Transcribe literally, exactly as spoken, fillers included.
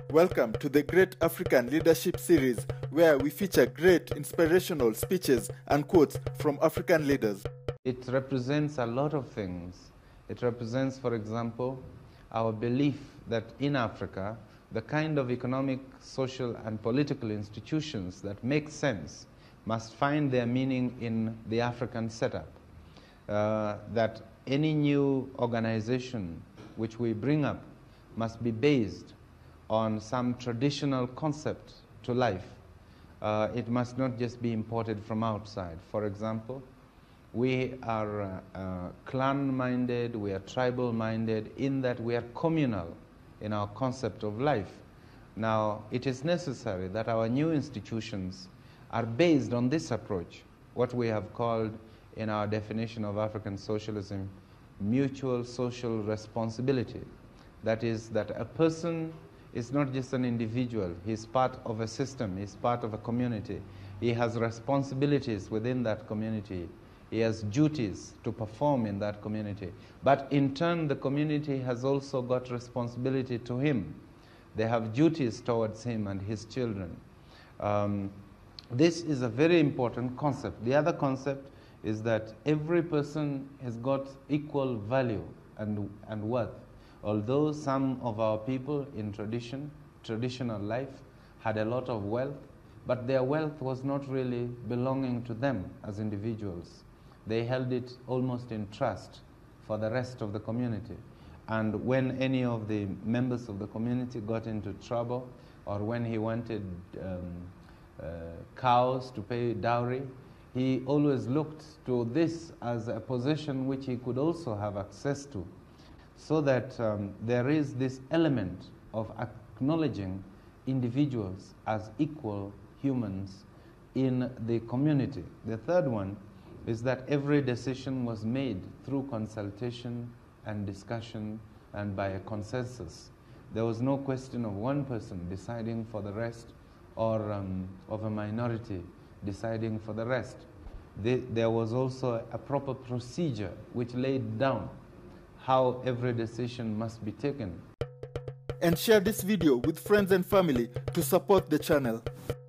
Welcome to the Great African Leadership Series, where we feature great inspirational speeches and quotes from African leaders. It represents a lot of things. It represents, for example, our belief that in Africa, the kind of economic, social, and political institutions that make sense must find their meaning in the African setup. Uh, that any new organization which we bring up must be based on some traditional concept to life. Uh, it must not just be imported from outside. For example, we are uh, uh, clan-minded, we are tribal-minded, in that we are communal in our concept of life. Now, it is necessary that our new institutions are based on this approach, what we have called in our definition of African socialism, mutual social responsibility. That is, that a person is not just an individual, he's part of a system, he's part of a community. He has responsibilities within that community. He has duties to perform in that community. But in turn, the community has also got responsibility to him. They have duties towards him and his children. Um, this is a very important concept. The other concept is that every person has got equal value and, and worth. Although some of our people in tradition, traditional life, had a lot of wealth, but their wealth was not really belonging to them as individuals. They held it almost in trust for the rest of the community. And when any of the members of the community got into trouble, or when he wanted um, uh, cows to pay dowry, he always looked to this as a possession which he could also have access to. So that um, there is this element of acknowledging individuals as equal humans in the community. The third one is that every decision was made through consultation and discussion and by a consensus. There was no question of one person deciding for the rest or um, of a minority deciding for the rest. The, there was also a proper procedure which laid down how every decision must be taken. And share this video with friends and family to support the channel.